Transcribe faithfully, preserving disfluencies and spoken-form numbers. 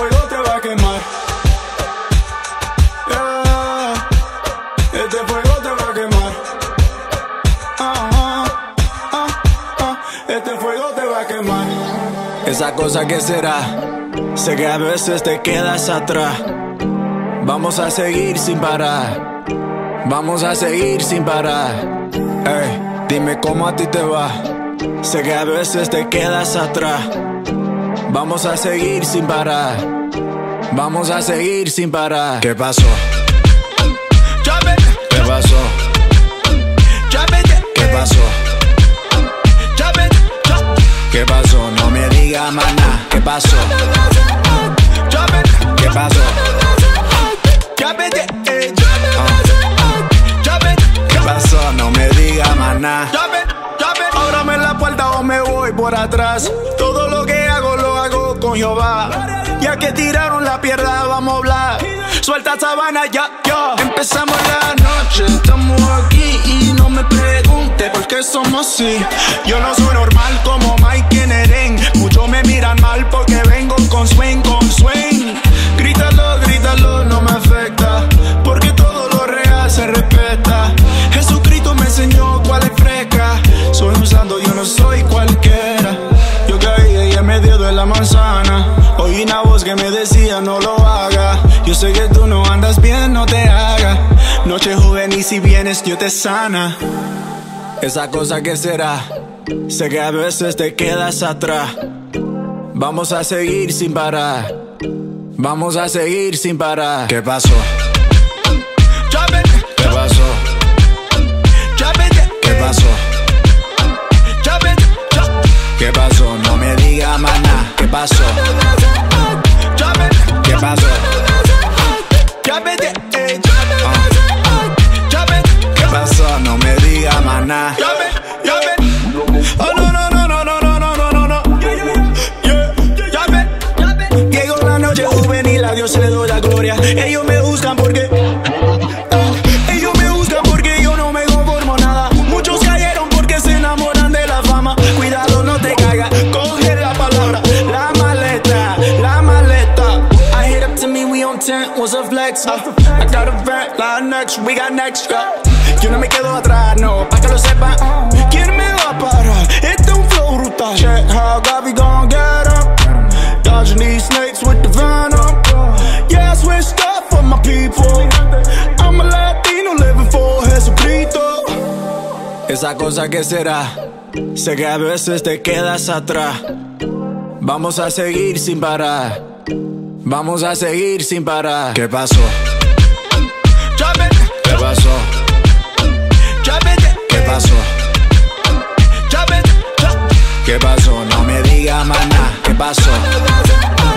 fuego te va a quemar. Yeah. Este fuego te va a quemar. Ah, ah, ah, ah. Este fuego te va a quemar. Esa cosa que será, sé que a veces te quedas atrás. Vamos a seguir sin parar. Vamos a seguir sin parar. Ey, dime cómo a ti te va. Sé que a veces te quedas atrás. Vamos a seguir sin parar. Vamos a seguir sin parar. ¿Qué pasó? ¿Qué pasó? ¿Qué pasó? ¿Qué pasó? No me digas más nada. ¿Qué pasó? ¿Qué pasó? ¿Qué pasó? No me digas más nada. Ábrame la puerta o me voy por atrás. Todo lo que hago lo hago con Jehová. Ya que tiraron la pierna, vamos a hablar. Suelta sabana, ya, ya. Empezamos la noche, estamos aquí y no me pregunte por qué somos así. Yo no soy normal como Mike en Eren. Muchos me miran mal porque vengo con swing, con swing. Grítalo, grítalo, no me afecta, porque todo lo real se respeta. Jesucristo me enseñó cuál es fresca. Soy un santo, yo no soy cualquiera. Yo caí ahí en medio de la manzana. Oí una voz que me decía no lo haga. Yo sé que tú no andas bien, no te hagas. Noche juvenil, si vienes yo te sana. Esa cosa que será, sé que a veces te quedas atrás. Vamos a seguir sin parar. Vamos a seguir sin parar. ¿Qué pasó? ¿Qué pasó? ¿Qué pasó? ¿Qué pasó? No me digas más nada. ¿Qué pasó? ¿Qué pasó? ¿Qué pasó? No me digas más nada. Oh, no, no, no, no, no, no, no, no, no. Llegó la noche juvenil, a Dios le doy la gloria. Ellos me buscan porque Ellos me buscan porque yo no me conformo nada. Muchos cayeron porque se enamoran de la fama. Cuidado, no te caigas, coge la palabra. La maleta, la maleta. I hit up to me, we on ten, was a flex. uh, I got a vent, la next, we got next. uh. Yo no me quedo atrás, no, pa' que lo sepan. ¿Quién me va a parar? Este es un flow brutal. Check how Gawvi gon' get up. Dodging these snakes with the venom. Yeah, I switched up for my people. I'm a Latino living for Jesucristo. Esa cosa que será, sé que a veces te quedas atrás. Vamos a seguir sin parar. Vamos a seguir sin parar. ¿Qué pasó? ¿Qué pasó? ¿Qué pasó? ¿Qué pasó? No me digas más nada. ¿Qué pasó?